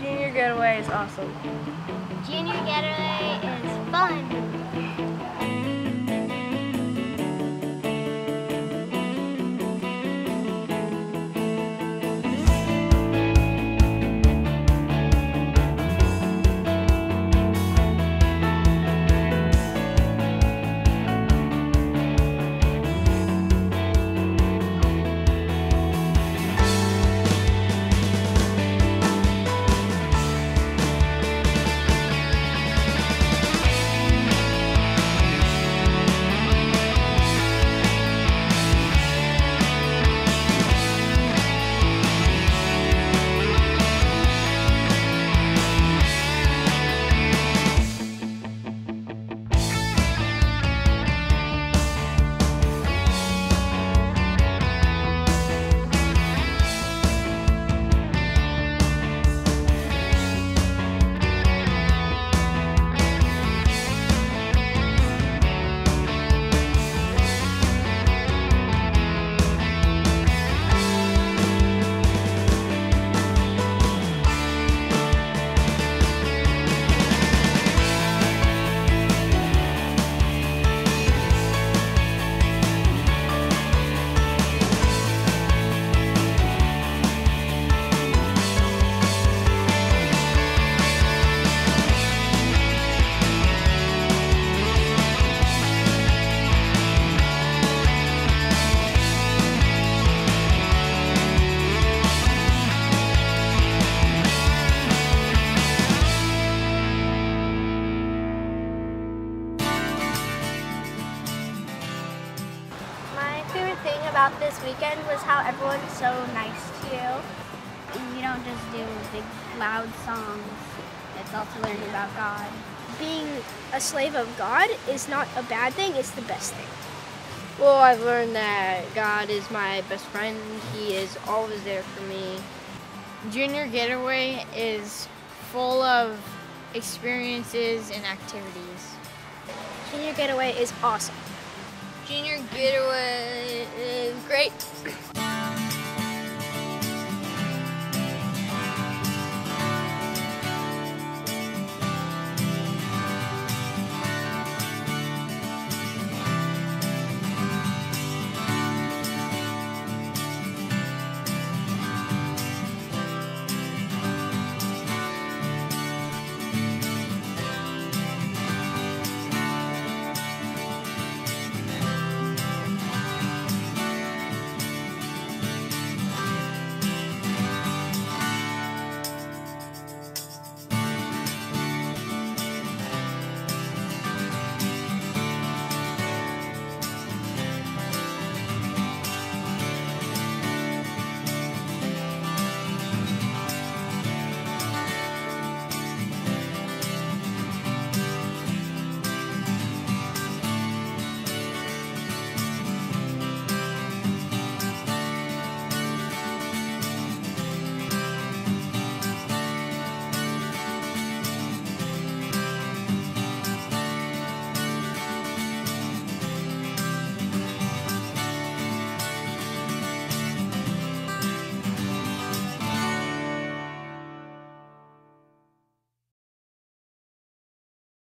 Junior Getaway is awesome. Junior Getaway is fun. About this weekend was how everyone's so nice to you. You don't just do big loud songs. It's also learning about God. Being a slave of God is not a bad thing, it's the best thing. Well, I've learned that God is my best friend. He is always there for me. Junior Getaway is full of experiences and activities. Junior Getaway is awesome. Junior Getaway is great.